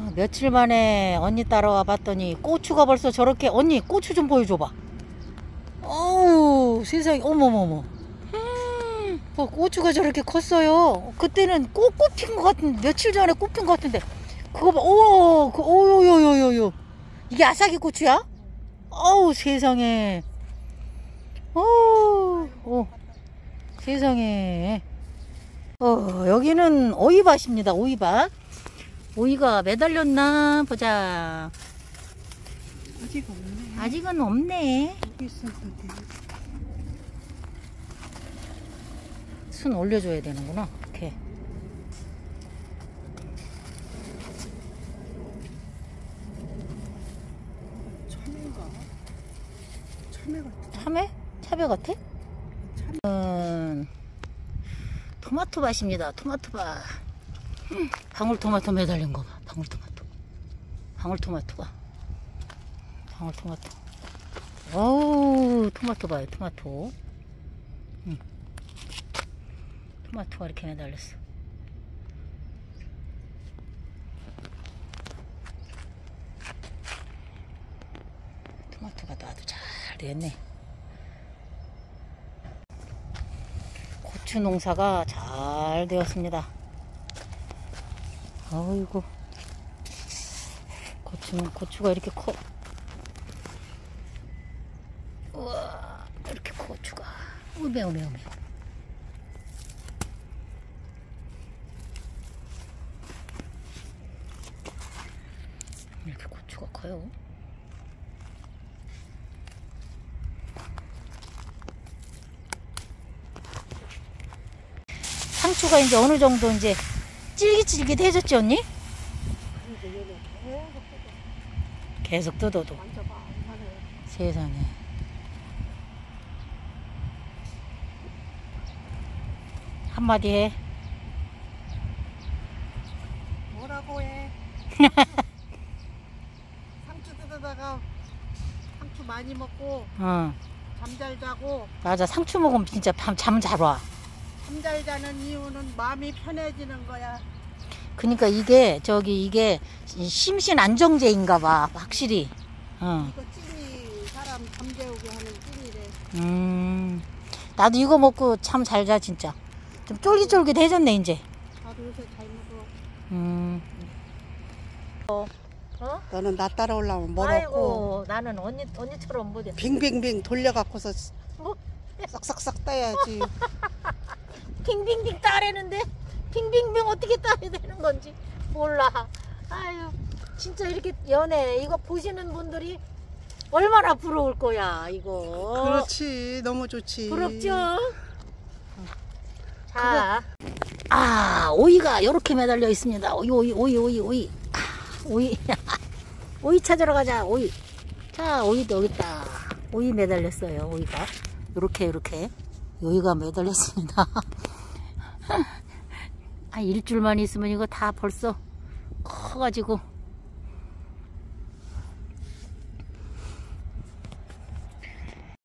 며칠 만에 언니 따라와 봤더니 고추가 벌써 저렇게. 언니 고추 좀 보여줘봐. 어우 세상에. 어머머머. 고추가 저렇게 컸어요. 그때는 꽃 핀 것 같은데, 며칠 전에 꽃 핀 것 같은데. 그거 봐. 오요요요요. 이게 아삭이 고추야? 어우 세상에. 세상에. 여기는 오이밭입니다. 오이밭. 오이가 매달렸나 보자. 아직 없네. 아직은 없네. 여기 있어야 돼. 순 올려줘야 되는구나. 이렇게. 참외인가? 참외 같아. 참외? 참외 같아? 토마토 밭입니다. 토마토 밭. 방울토마토 매달린 거 봐. 방울토마토. 방울토마토가. 방울토마토. 어우, 토마토 봐요. 토마토. 토마토가 이렇게 매달렸어. 토마토가 나도 잘 됐네. 고추 농사가 잘 되었습니다. 어이구. 고추가 이렇게 커. 우와, 이렇게 고추가. 우메. 이렇게 고추가 커요. 상추가 이제 어느 정도 이제 찔깃찔깃해졌지 언니? 계속 뜯어도. 세상에. 한마디 해. 뭐라고 해? 상추 뜯어다가 상추 많이 먹고 잠 잘 자고. 맞아. 상추 먹으면 진짜 잠 잘 와. 잠 잘 자는 이유는 마음이 편해지는 거야. 그러니까 이게 심신 안정제인가 봐. 확실히. 이거 찐이 사람 잠재우게 하는 찐이래. 나도 이거 먹고 잠 잘 자 진짜. 좀 쫄깃쫄깃해졌네 이제. 나도 요새 잘 먹어. 너는 나 따라오려면 멀었고. 아이고 나는 언니처럼 못해. 빙빙빙 돌려갖고서 뭐? 싹싹싹 따야지. 빙빙빙 따래는데 빙빙빙 어떻게 따야 되는 건지 몰라. 아유 진짜 이렇게 연애 이거 보시는 분들이 얼마나 부러울 거야 이거. 그렇지. 너무 좋지. 부럽죠? 자, 오이가 이렇게 매달려 있습니다. 오이. 오이. 오이 찾으러 가자. 오이. 자, 오이도 여기 있다. 오이 매달렸어요. 오이가 이렇게 여기가 매달렸습니다. 일주일만 있으면 이거 다 벌써 커가지고